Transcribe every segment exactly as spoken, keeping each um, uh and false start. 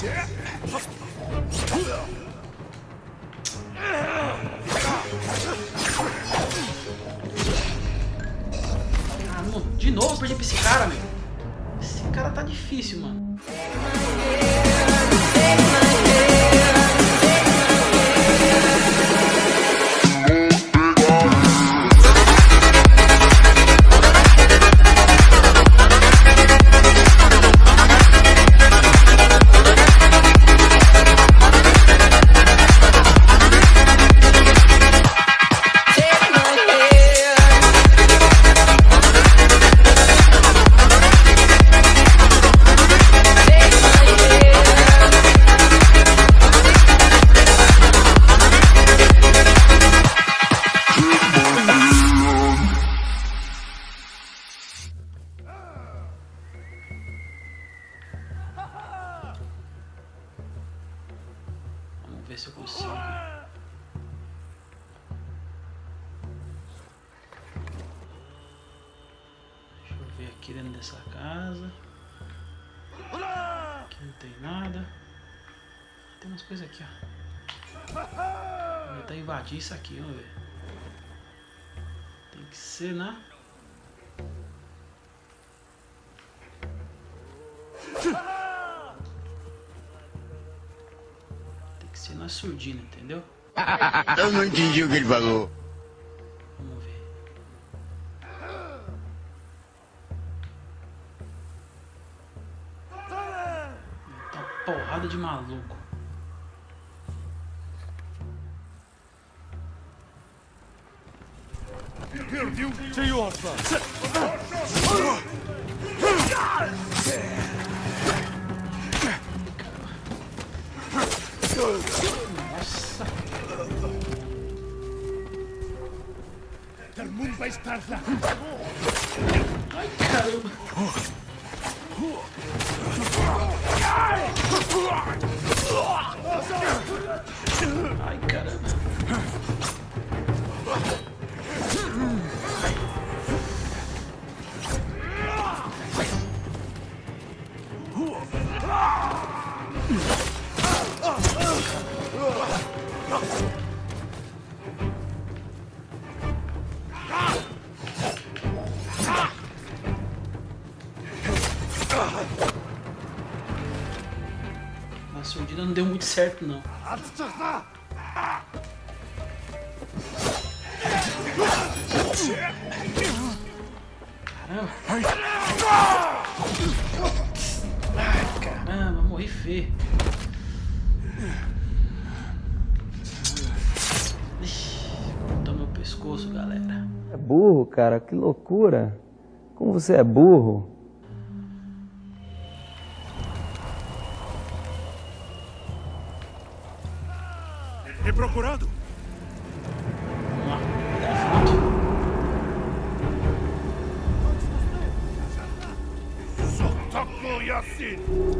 Ah, não, de novo eu perdi pra esse cara, meu. Esse cara tá difícil, mano. Vamos ver se eu consigo. Deixa eu ver aqui dentro dessa casa. Aqui não tem nada. Tem umas coisas aqui, ó. Vou tentar invadir isso aqui, vamos ver. Tem que ser, né? Tem que ser na surdina, entendeu? Eu não entendi o que ele falou. Vamos ver. Tá uma porrada de maluco. Perdi senhorza. Nossa. Der mundo vai estar lá. Ai, caramba. Ai, caramba. A surdina não deu muito certo, não. Caramba. Ai, caramba, morri feio. Ixi, cortou meu pescoço, galera. É burro, cara, que loucura. Como você é burro. É procurado? Vamos lá, pegar a foto. Sotaku Yassin.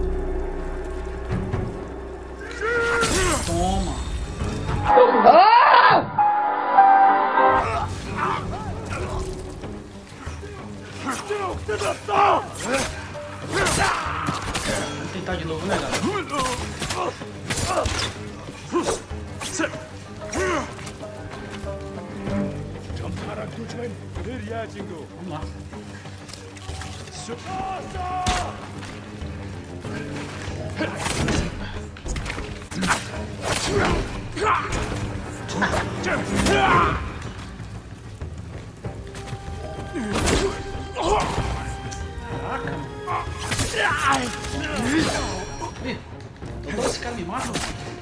Toma. Vamos tentar de novo, né, galera? Vamos lá. Caraca. Ih, todo esse cara me mata.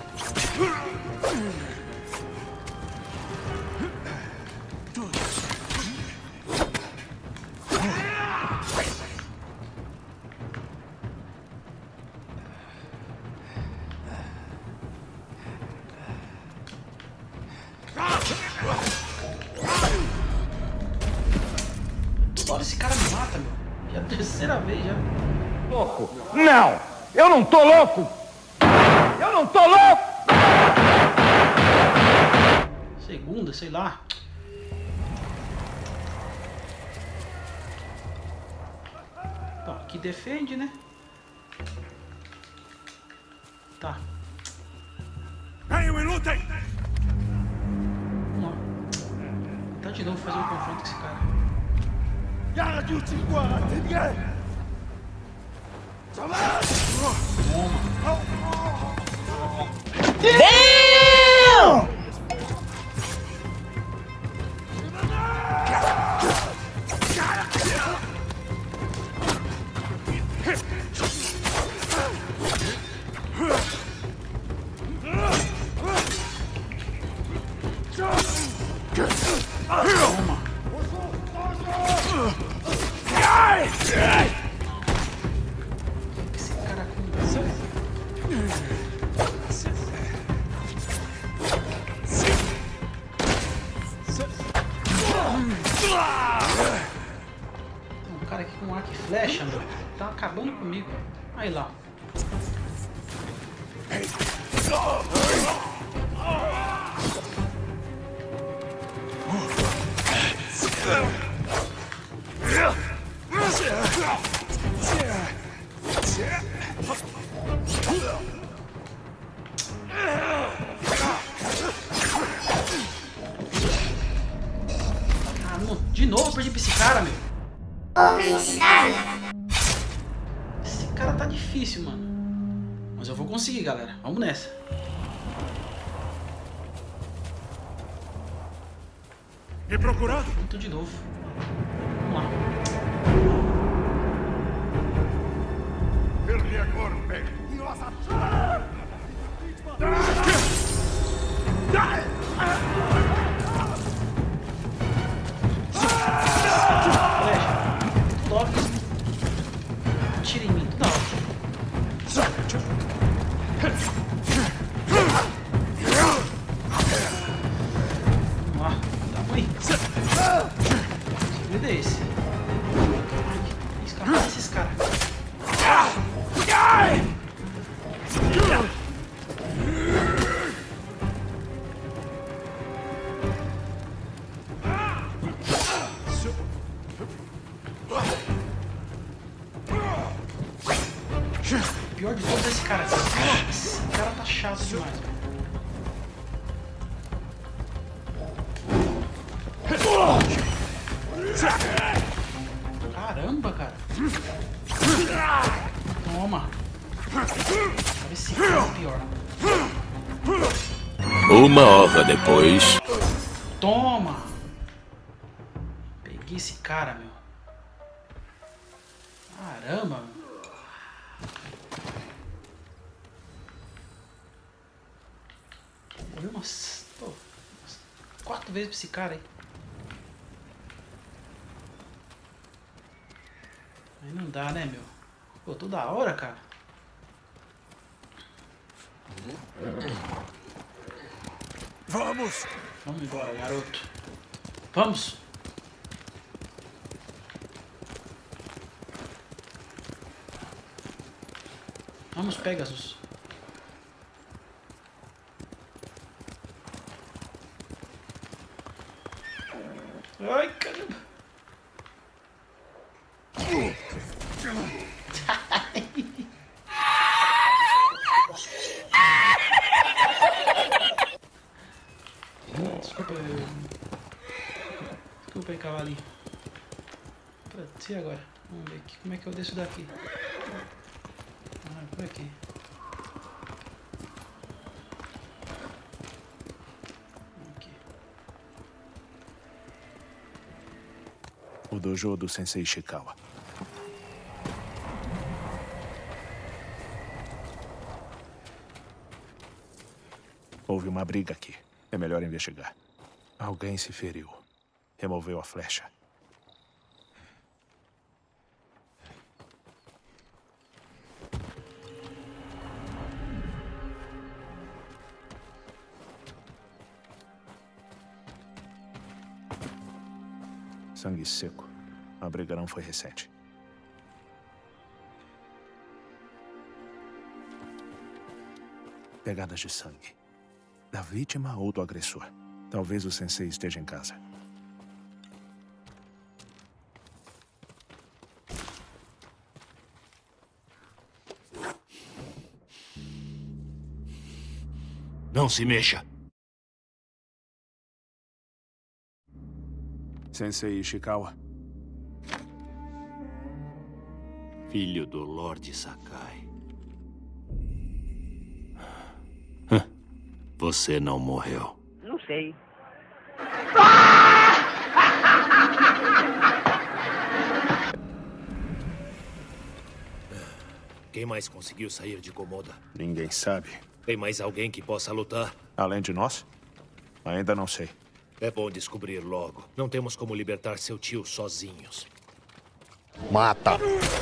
Toda hora esse cara me mata, meu. Já é a terceira vez já. Louco? Não! Eu não tô louco! Eu não tô louco! Segunda, sei lá. Então, aqui defende, né? Tá. Venham e lutem! Vamos lá. Tá de novo fazer um confronto com esse cara. Esse cara com... Tem um cara aqui com arco e flecha, meu. Tá acabando comigo. Aí lá. Ah, não. De novo eu perdi pra esse cara, meu. Esse cara tá difícil, mano. Mas eu vou conseguir, galera. Vamos nessa. Me procurado? Vamos tudo de novo. Vamos lá. Flecha. Logo. Tira em mim. Toda hora. Vamos lá. Tá ruim. O segredo é esse. Escapar desses caras. O pior de todos é esse cara. Esse cara tá chato demais. Caramba, cara. Toma. Agora esse cara é o pior. Uma hora depois. Toma. Peguei esse cara, meu. Caramba, meu. Morreu umas, pô, umas quatro vezes pra esse cara aí. Aí não dá, né, meu? Pô, toda hora, cara. Vamos! Vamos embora, garoto. Vamos! Vamos, Pegasus. Ai, caramba. Desculpa, eu... Desculpa aí, cavalinho. Putz, e agora? Vamos ver aqui. Como é que eu desço daqui? Ah, por aqui. Aqui. O dojo do Sensei Ishikawa. Houve uma briga aqui. É melhor investigar. Alguém se feriu. Removeu a flecha. Sangue seco. A briga não foi recente. Pegadas de sangue. Da vítima ou do agressor. Talvez o sensei esteja em casa. Não se mexa. Sensei Ishikawa. Filho do Lorde Sakai. Você não morreu. Não sei. Quem mais conseguiu sair de Komoda? Ninguém sabe. Tem mais alguém que possa lutar? Além de nós? Ainda não sei. É bom descobrir logo. Não temos como libertar seu tio sozinhos. Mata!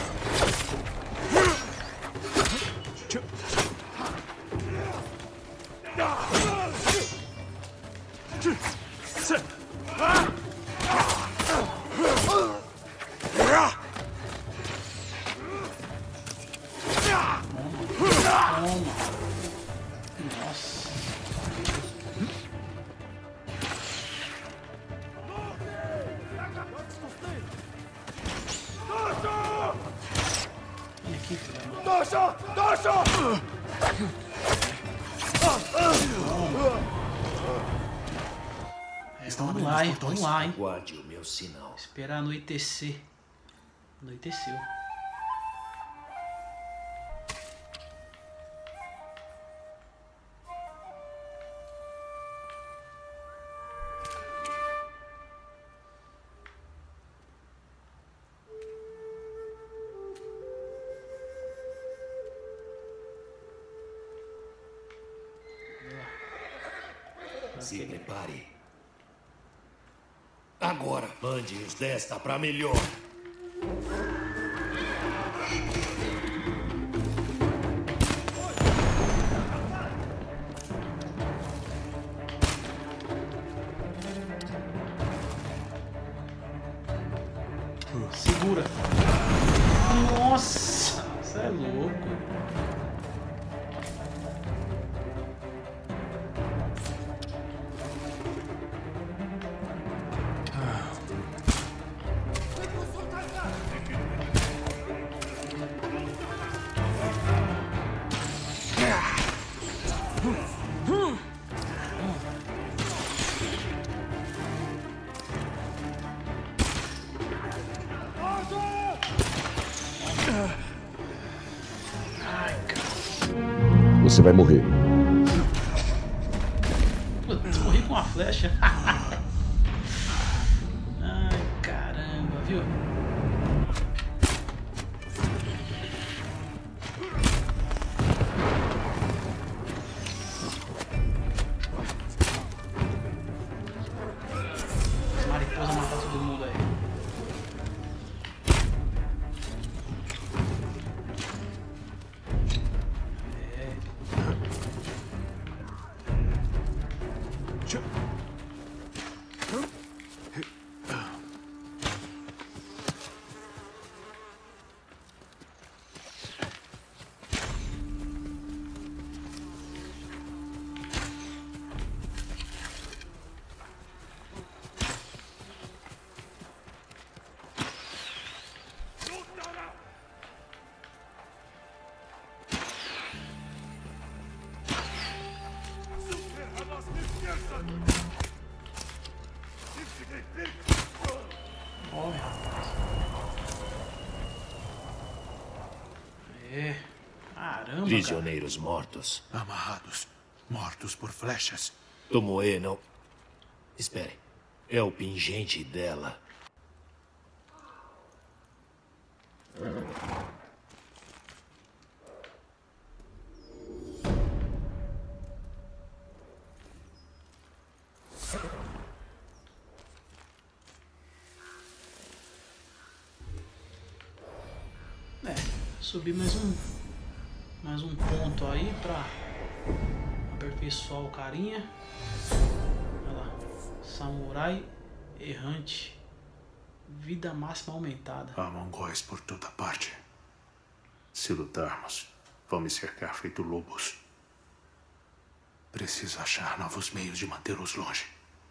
Vamos lá, hein? Vamos lá, hein? Guarde o meu sinal. Esperar anoitecer. Anoiteceu. Se prepare. Agora, mande os desta pra melhor. Segura. Nossa, você é louco. Você vai morrer. Putz, morri com uma flecha. Ai, caramba, viu? Mariposa matar todo mundo aí. Morre, rapaz. É. Caramba, Prisioneiros cara. mortos. Amarrados. Mortos por flechas. Tomoe não... Espere. É o pingente dela. É, subir mais um mais um ponto aí pra aperfeiçoar o carinha. Olha lá, samurai errante, vida máxima aumentada. Há mongóis por toda parte. Se lutarmos, vão me cercar feito lobos. Preciso achar novos meios de mantê-los longe.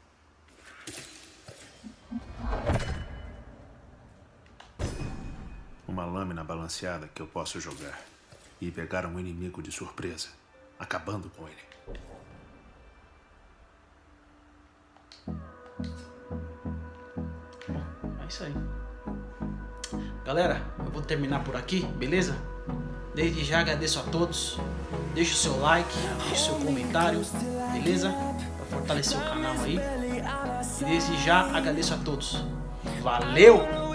Uma lâmina balanceada que eu posso jogar e pegar um inimigo de surpresa, acabando com ele. é isso aí. Galera, eu vou terminar por aqui, beleza? Desde já agradeço a todos. Deixa o seu like, deixa o seu comentário, beleza? Para fortalecer o canal aí. E desde já agradeço a todos. Valeu!